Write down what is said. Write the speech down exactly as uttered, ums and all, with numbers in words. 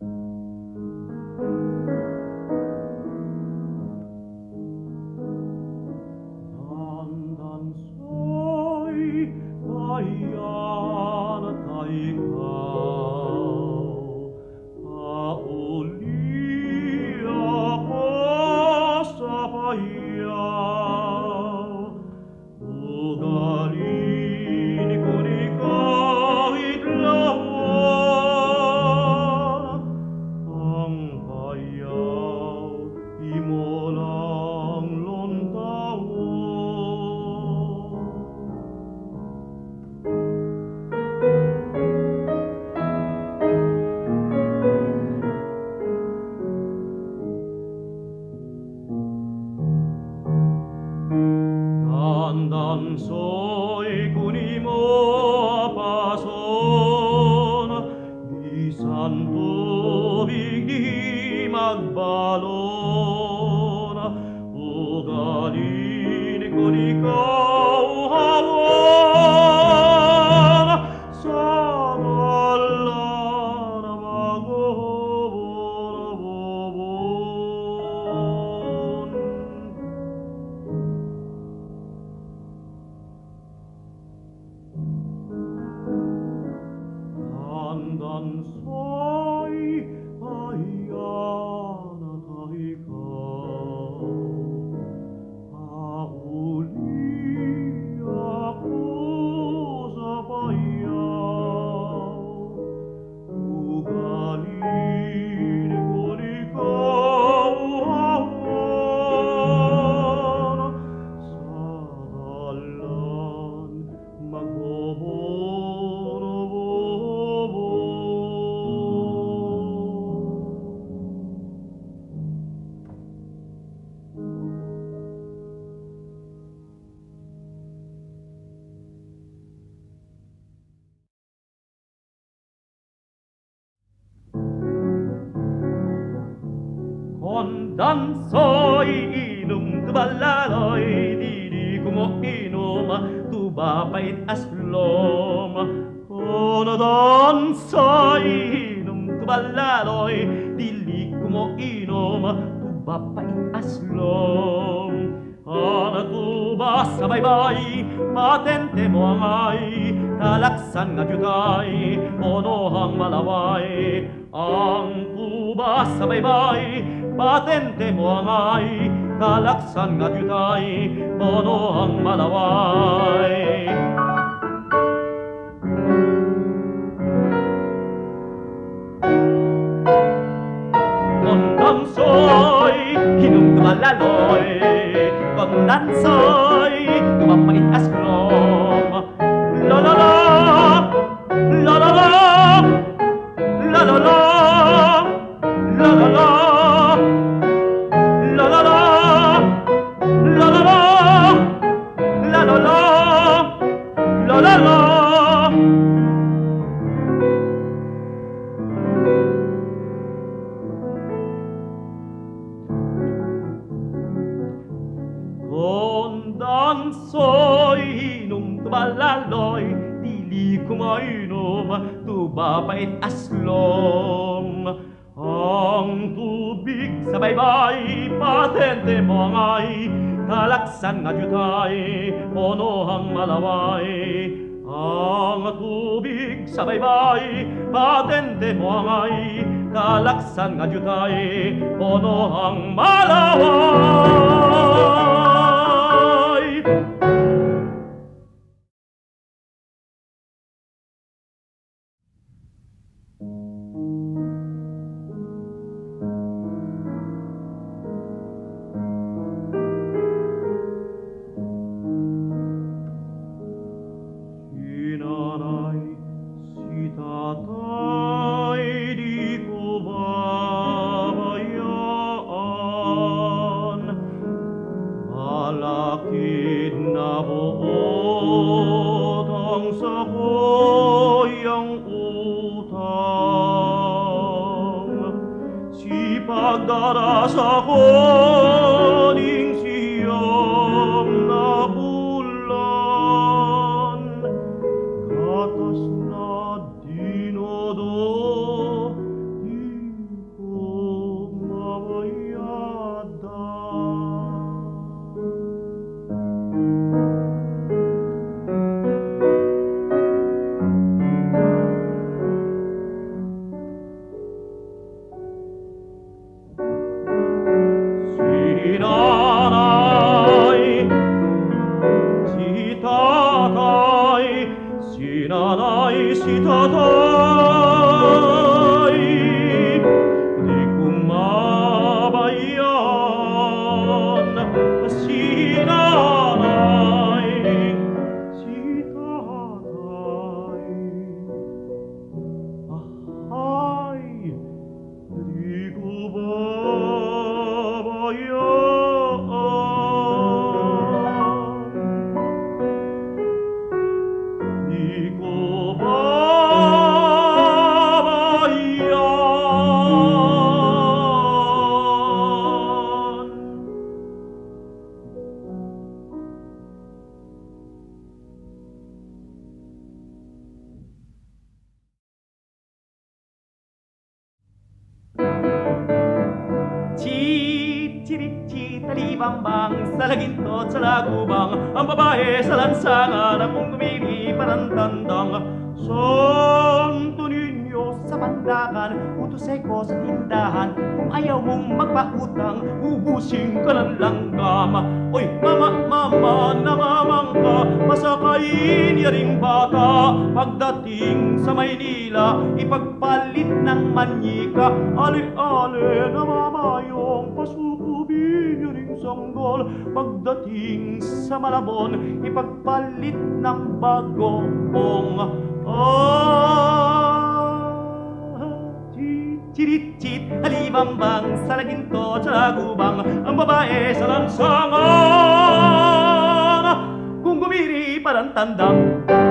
Danzoi inum tu ballaloi, diriku mo inuma, tu bapait aslom. Ono danzoi inum tu ballaloi, diriku mo inuma, tu bapait aslom. Ana tu basa baybay, patente mo angay, talaksan nga jutay, ono hang malaway. Ang tuba sa baybay, patente mo angay, talaksan nga jutay, ono ang malaway. Kondansoy, hinung tumalaloy, kondansoy, tumapait aslom. La la la, la la la, la la la. La la la, la la la, la la la, la la la, la la la. Kondansoy, inum tu balaloy, dili ko mainom, tu bapait aslom. Ang tubig sa baybay, patente mo angay, talaksan nga jutay, ono ang malaway. Ang tubig sa baybay, patente mo angay, talaksan nga jutay, ono ang malaway. Pagdaras ako ning siyam na bulan, gatas na dinodo, di si tatay, si nanay, si tatay, di ko mabayan. Si nanay, si tatay, ay, di ko babayan. Di ko babayan. Chit-chirit-chit, talibambang, sa laginto at sa lagubang, ang babae sa lansangan, ang kumiri parang tandang. Santo Niño sa pandakan, utoseko sa tindahan, kung ayaw mong magpautang, ubusin ka ng langgam. Oy, mama, mama, namamangka, masakain yaring bata, pagdating sa Maynila, ipagpalit ng manyika, ali-ali, namamayong, pasukubin yaring sanggol, pagdating sa Malabon, ipagpalit ng bagong. Ah, chit-chirit-chit, halibambang, sa laginto, sa lagubang, ang babae sa lansangan, kung gumiri parang tandang.